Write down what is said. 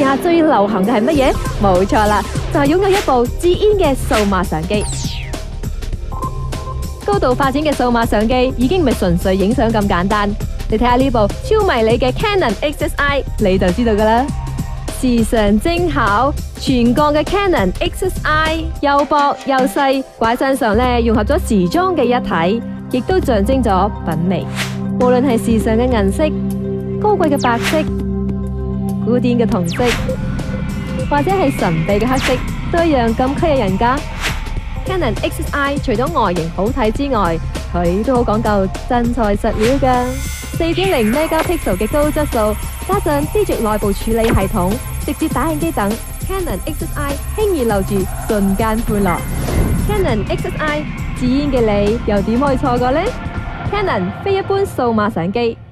家最流行嘅係乜嘢？冇錯啦，就係擁有一部自煙嘅數碼相機。高度發展嘅數碼相機已經唔係純粹影相咁簡單。你睇下呢部超迷你嘅 Canon XSI， 你就知道噶啦。時尚精巧，全鋼嘅 Canon XSI 又薄又細，掛喺身上咧，融合咗時裝嘅一體，亦都象徵咗品味。無論係時尚嘅銀色、高貴嘅白色、古典嘅銅色，或者係神秘嘅黑色，都一樣咁吸引人噶。Canon XSI 除咗外形好睇之外，佢都好講究真材實料噶。4.0 megapixel 嘅高質素，加上低絕內部處理系統、直接打印機等 ，Canon XSI 輕易留住瞬間歡樂。Canon XSI 自煙嘅你又點可以錯過呢？Canon 非一般數碼相機。